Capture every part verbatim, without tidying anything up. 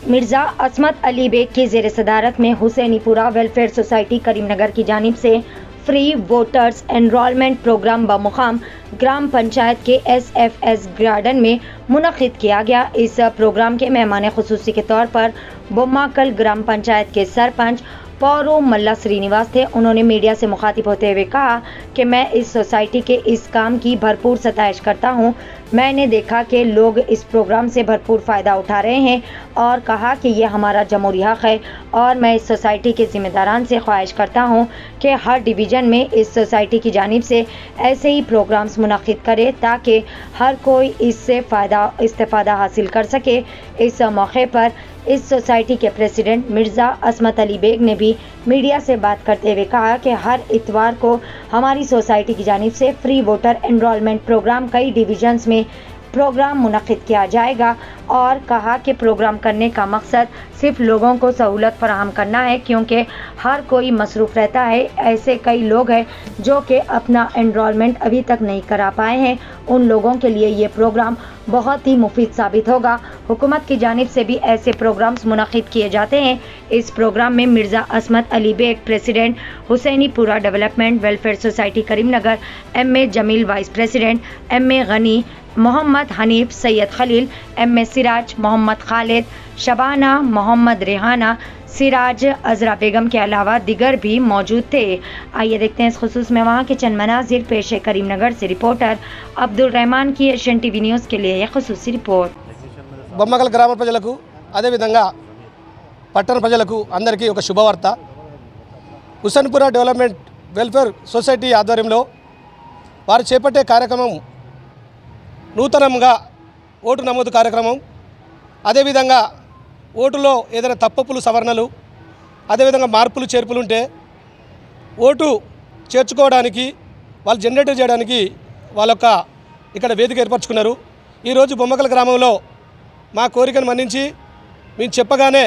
Mirza Asmat Ali bag की ज़ेर सदारत में हुसैनीपुरा वेलफेयर सोसाइटी करीमनगर की जानिब से फ्री वोटर्स एनरोलमेंट प्रोग्राम बमुकाम ग्राम पंचायत के एस एफ एस गार्डन में मुनक़िद किया गया। इस प्रोग्राम के मेहमान खुसूसी के तौर पर बोम्माकल ग्राम पंचायत के सरपंच पौरो मल्ला श्रीनिवास थे। उन्होंने मीडिया से मुखातिब होते हुए कहा कि मैं इस सोसाइटी के इस काम की भरपूर सताइश करता हूं। मैंने देखा कि लोग इस प्रोग्राम से भरपूर फ़ायदा उठा रहे हैं और कहा कि यह हमारा जमहूरी हक़ है और मैं इस सोसाइटी के ज़िम्मेदारान से ख्वाहिश करता हूं कि हर डिवीज़न में इस सोसाइटी की जानिब से ऐसे ही प्रोग्राम्स मुनक़िद करे ताकि हर कोई इससे फ़ायदा इस्तेफ़ादा हासिल कर सके। इस मौके पर इस सोसाइटी के प्रेसिडेंट मिर्ज़ा अस्मत अली बेग ने भी मीडिया से बात करते हुए कहा कि हर इतवार को हमारी सोसाइटी की जानिब से फ्री वोटर एनरोलमेंट प्रोग्राम कई डिवीजन्स में प्रोग्राम मुनक़िद किया जाएगा और कहा कि प्रोग्राम करने का मकसद सिर्फ लोगों को सहूलत फराहम करना है, क्योंकि हर कोई मसरूफ़ रहता है। ऐसे कई लोग हैं जो कि अपना एनरोलमेंट अभी तक नहीं करा पाए हैं, उन लोगों के लिए ये प्रोग्राम बहुत ही मुफीद साबित होगा। हुकूमत की जानिब से भी ऐसे प्रोग्राम्स मुनक़िद किए जाते हैं। इस प्रोग्राम में Mirza Asmat Ali Beg president Husainipura development welfare society Karimnagar, M A Jameel vice president, M A Ghani, Mohammed Hanif, Syed Khalil, M A Siraj, Mohammed Khalid, Shabana, Mohammed Rehana, Siraj, Azra Begum के अलावा दिगर भी मौजूद थे। आइए देखते हैं इस खुसूस में वहाँ के चंद मनाजिर पेश है। करीमनगर से रिपोर्टर अब्दुल रहमान की एशियन टीवी न्यूज़ के लिए यह खुसूसी रिपोर्ट। బొమ్మకల్ గ్రామ ప్రజలకు అదేవిధంగా పట్టణ ప్రజలకు అందరికీ ఒక శుభవార్త. హుస్సేన్పురా డెవలప్మెంట్ వెల్ఫేర్ సొసైటీ ఆధ్వర్యంలో వారు చేపట్టే కార్యక్రమం నూతనంగా ఓటు నమోదు కార్యక్రమం, అదేవిధంగా ఓటులో ఏదైనా తప్పులు సవరణలు, అదేవిధంగా మార్పులు చేర్పులు ఉంటే ఓటు చేర్చుకోవడానికి వాళ్ళు జనరేట్ చేయడానికి వాళ్ళొక ఇక్కడ వేదిక ఏర్పరచుకున్నారు. ఈరోజు బొమ్మకల్ గ్రామంలో మా కోరికను మన్నించి మేము చెప్పగానే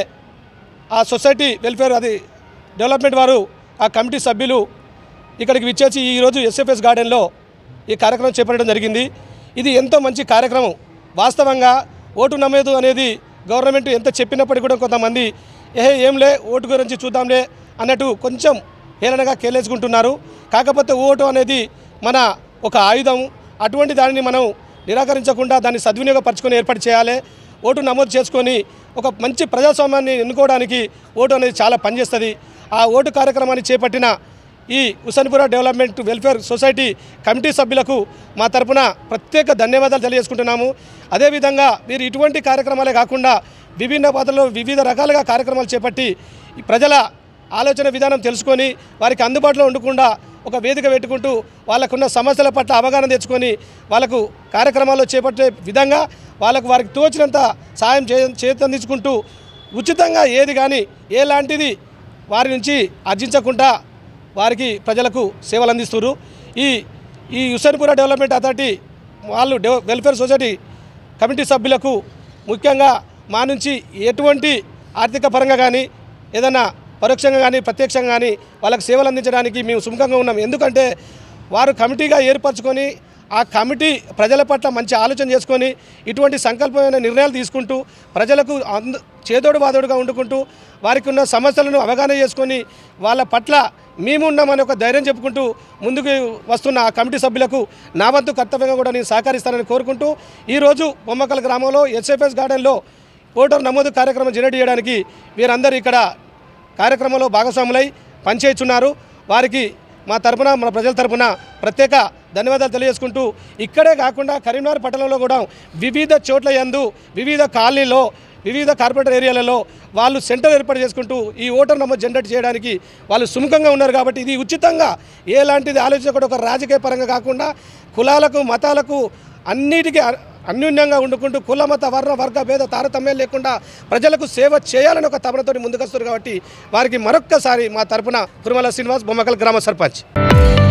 ఆ సొసైటీ వెల్ఫేర్ అది డెవలప్మెంట్ వారు ఆ కమిటీ సభ్యులు ఇక్కడికి విచ్చేసి ఈరోజు ఎస్ఎఫ్ఎస్ గార్డెన్లో ఈ కార్యక్రమం చేపట్టడం జరిగింది. ఇది ఎంతో మంచి కార్యక్రమం. వాస్తవంగా ఓటు నమోదు అనేది గవర్నమెంట్ ఎంత చెప్పినప్పటికీ కూడా కొంతమంది ఏ ఏంలే ఓటు గురించి చూద్దాంలే అన్నట్టు కొంచెం హేళనగా కేలేసుకుంటున్నారు. కాకపోతే ఓటు అనేది మన ఒక ఆయుధం. అటువంటి దానిని మనం నిరాకరించకుండా దాన్ని సద్వినియోగపరచుకొని ఏర్పాటు చేయాలి. ఓటు నమోదు చేసుకొని ఒక మంచి ప్రజాస్వామ్యాన్ని ఎన్నుకోవడానికి ఓటు అనేది చాలా పనిచేస్తుంది. ఆ ఓటు కార్యక్రమాన్ని చేపట్టిన ఈ Hussainpura development welfare society committee సభ్యులకు మా తరపున ప్రత్యేక ధన్యవాదాలు తెలియజేసుకుంటున్నాము. అదేవిధంగా మీరు ఇటువంటి కార్యక్రమాలే కాకుండా విభిన్న పద్ధతుల్లో వివిధ రకాలుగా కార్యక్రమాలు చేపట్టి ప్రజల ఆలోచన విధానం తెలుసుకొని వారికి అందుబాటులో ఉండకుండా ఒక వేదిక పెట్టుకుంటూ వాళ్ళకున్న సమస్యల పట్ల అవగాహన తెచ్చుకొని వాళ్ళకు కార్యక్రమాల్లో చేపట్టే విధంగా వాళ్ళకు వారికి తోచినంత సాయం చే చేతందించుకుంటూ ఉచితంగా ఏది కానీ ఎలాంటిది వారి నుంచి ఆర్జించకుండా వారికి ప్రజలకు సేవలు అందిస్తున్నారు. ఈ ఈ హుస్సేన్పురా డెవలప్మెంట్ అథారిటీ వాళ్ళు వెల్ఫేర్ సొసైటీ కమిటీ సభ్యులకు ముఖ్యంగా మా నుంచి ఎటువంటి ఆర్థిక పరంగా కానీ ఏదైనా పరోక్షంగా కానీ ప్రత్యక్షంగా కానీ వాళ్ళకి సేవలు అందించడానికి మేము సుముఖంగా ఉన్నాం. ఎందుకంటే వారు కమిటీగా ఏర్పరచుకొని ఆ కమిటీ ప్రజల పట్ల మంచి ఆలోచన చేసుకొని ఇటువంటి సంకల్పమైన నిర్ణయాలు తీసుకుంటూ ప్రజలకు అంద చేదోడు వాదోడుగా ఉండుకుంటూ వారికి ఉన్న సమస్యలను అవగాహన చేసుకొని వాళ్ళ పట్ల మేము ఉన్నామని ఒక ధైర్యం చెప్పుకుంటూ ముందుకు వస్తున్న ఆ కమిటీ సభ్యులకు నా వంతు కర్తవ్యంగా కూడా నేను సహకరిస్తానని కోరుకుంటూ ఈరోజు బొమ్మకల్ గ్రామంలో ఎస్ఎఫ్ఎస్ గార్డెన్లో ఓటర్ నమోదు కార్యక్రమం జనరేట్ చేయడానికి వీరందరూ ఇక్కడ కార్యక్రమంలో భాగస్వాములై పనిచేస్తున్నారు. వారికి మా తరపున మన ప్రజల తరపున ప్రత్యేక ధన్యవాదాలు తెలియజేసుకుంటూ ఇక్కడే కాకుండా కరీంనగర్ పట్టణంలో కూడా వివిధ చోట్ల యందు వివిధ కాలనీలో వివిధ కార్పొరేటర్ ఏరియాలలో వాళ్ళు సెంటర్ ఏర్పాటు చేసుకుంటూ ఈ ఓటర్ నమోదు జనరేట్ చేయడానికి వాళ్ళు సుముఖంగా ఉన్నారు. కాబట్టి ఇది ఉచితంగా ఎలాంటిది ఆలోచించకుండా ఒక రాజకీయ పరంగా కాకుండా కులాలకు మతాలకు అన్నిటికీ అన్యూన్యంగా ఉండుకుంటూ కుల మత వర్ణ వర్గ భేద తారతమ్యం లేకుండా ప్రజలకు సేవ చేయాలని ఒక తపనతోటి ముందుకొస్తారు. కాబట్టి వారికి మరొక్కసారి మా తరపున కురుమల శ్రీనివాస్, బొమ్మకల్ గ్రామ సర్పంచ్.